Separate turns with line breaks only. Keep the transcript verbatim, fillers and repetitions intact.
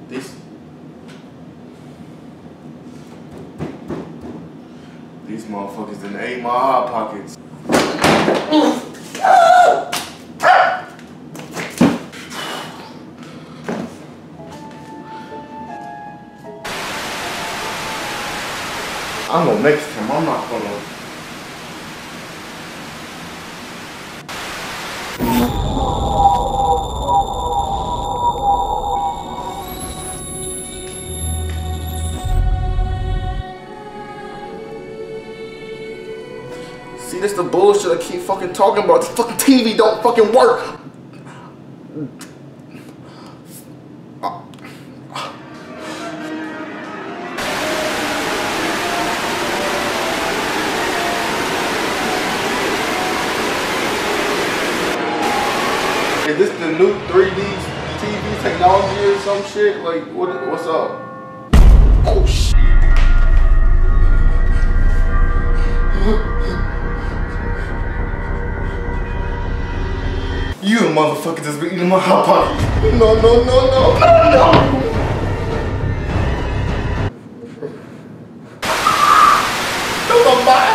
These These motherfuckers done ate my hot pockets. I'm gonna next time, I'm not gonna. See, this the bullshit I keep fucking talking about. This fucking T V don't fucking work. Is this the new three D T V technology or some shit? Like, what? What's up? Oh shit! You motherfucker just been eating my hot pocket. No, no, no, no, no, no! Don't come back!